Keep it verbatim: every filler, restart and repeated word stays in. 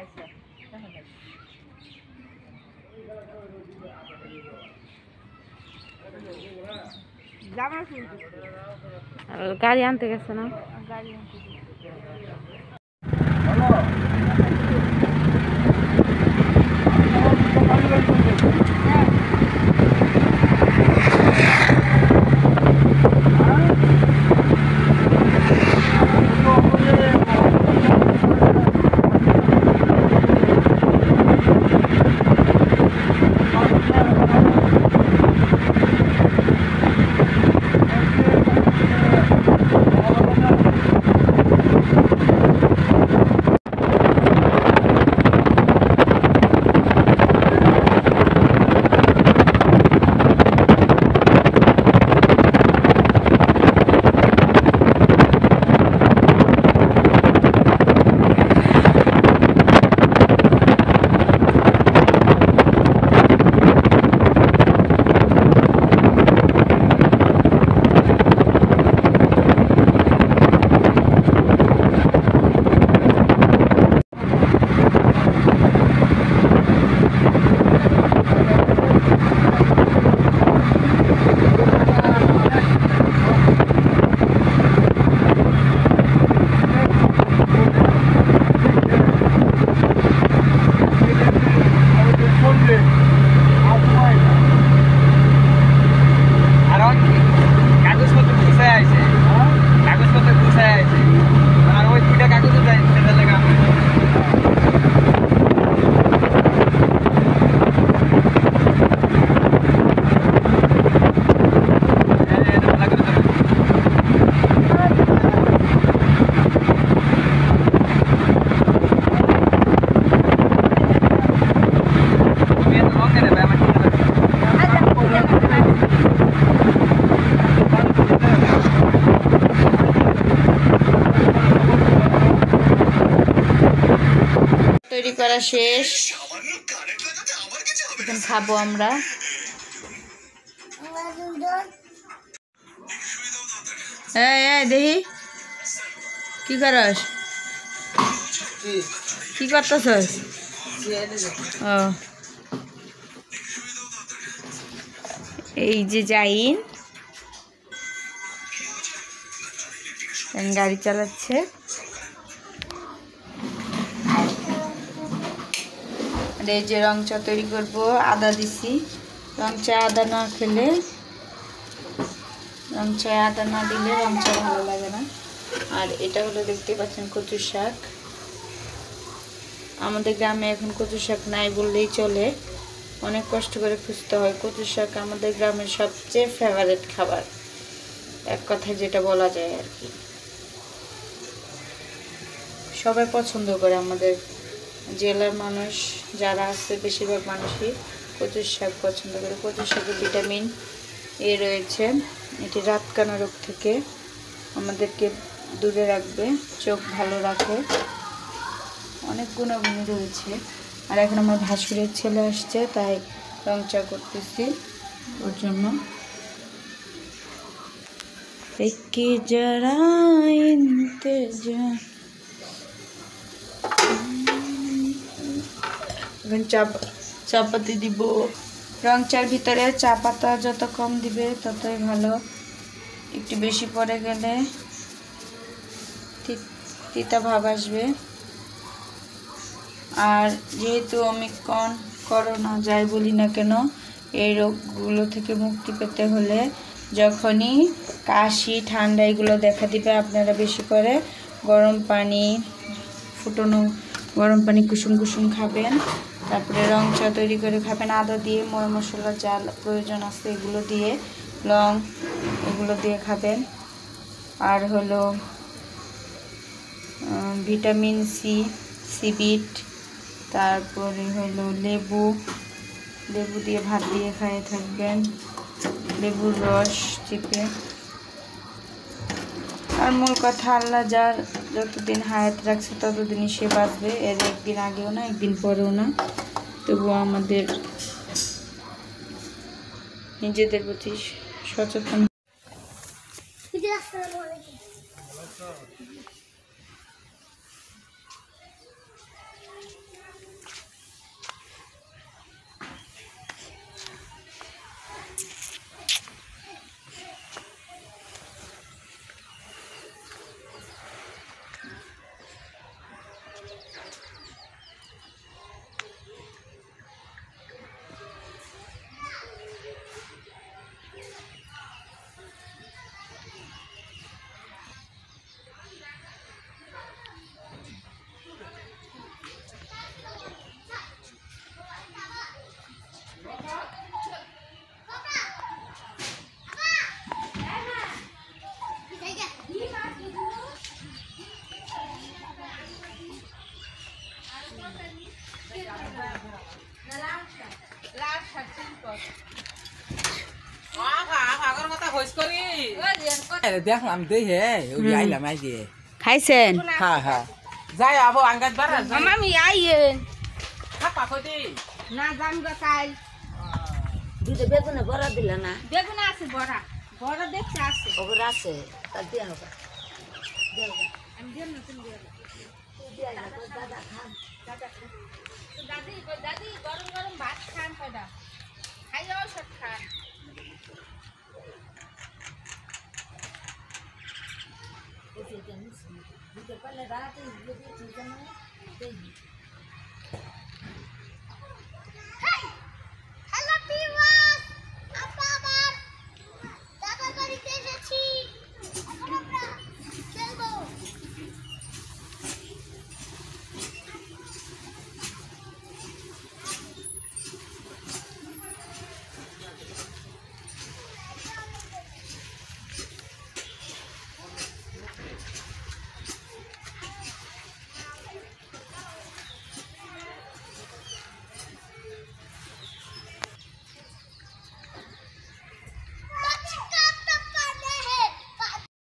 গাড়ি আনতে গেছে না গাড়ি আনতে তৈরি করা শেষ এখন খাবো আমরা এই এই দেখি কি করস কি করতেছস ও এই যে জাইন গাড়ি চালাচ্ছে এই যে রং চা তৈরি করবো আদা দিছি রং চা আদা না খেলে রং চা আদা না দিলে রং চা ভালো লাগে না আর এটা হলো দেখতে পাচ্ছেন কচু শাক আমাদের গ্রামে এখন কচু শাক নাই বললেই চলে অনেক কষ্ট করে খুঁজতে হয় কচু শাক আমাদের গ্রামের সবচেয়ে ফেভারিট খাবার এক কথায় যেটা বলা যায় আর কি সবাই পছন্দ করে আমাদের জেলার মানুষ যারা আছে বেশিরভাগ মানুষই কচু শাক পছন্দ করে কচু শাকে ভিটামিন এ রয়েছে এটি রাতকানা রোগ থেকে আমাদেরকে দূরে রাখবে চোখ ভালো রাখে অনেক গুণাগুণ রয়েছে আর এখন আমার ভাসুরের ছেলে আসছে তাই রং চা করতেছি ওর জন্য একে যারা ইন্তজা এখন চা চাপাতি দিব রং চার ভিতরে চা পাতা যত কম দিবে ততই ভালো একটু বেশি পড়ে গেলে তিতা ভাব আসবে আর যেহেতু ওমিক্রন করোনা যাই বলি না কেন এই রোগগুলো থেকে মুক্তি পেতে হলে যখনই কাশি ঠান্ডা এগুলো দেখা দিবে আপনারা বেশি করে গরম পানি ফুটানো গরম পানি কুসুম কুসুম খাবেন তারপরে রং চা তৈরি করে খাবেন আদা দিয়ে ময় মশলা যা প্রয়োজন আছে এগুলো দিয়ে লং এগুলো দিয়ে খাবেন আর হলো ভিটামিন সি সিবিট তারপরে হলো লেবু লেবু দিয়ে ভাত দিয়ে খাইয়ে থাকবেন লেবুর রস চিপে আর মূল কথা আল্লাহ যার যতদিন হায়াত রাখছে ততদিনই সে বাঁচবে এর একদিন আগেও না একদিন পরেও না তবুও আমাদের নিজেদের প্রতি সচেতন দেখলাম দেখে আইলাম আই দিয়ে খাইছেন হ্যাঁ হ্যাঁ যাই আবো আঙ্গাজ বাড়া আমি আইয়ে খাপা কইদি না জাম গা কাল দুটো বেগুনে বড়া দিল না বেগুন আছে বড়া বড়া দেখতে আছে ওগুলো আছে তা দিয়ে হবে আমি দিন না তুমি দিও দাদা খান দাদা দাদি দাদি গরম গরম ভাত খান কয়টা খাইও সব খান দুটো পালে রাতে দিয়ে দিয়েছি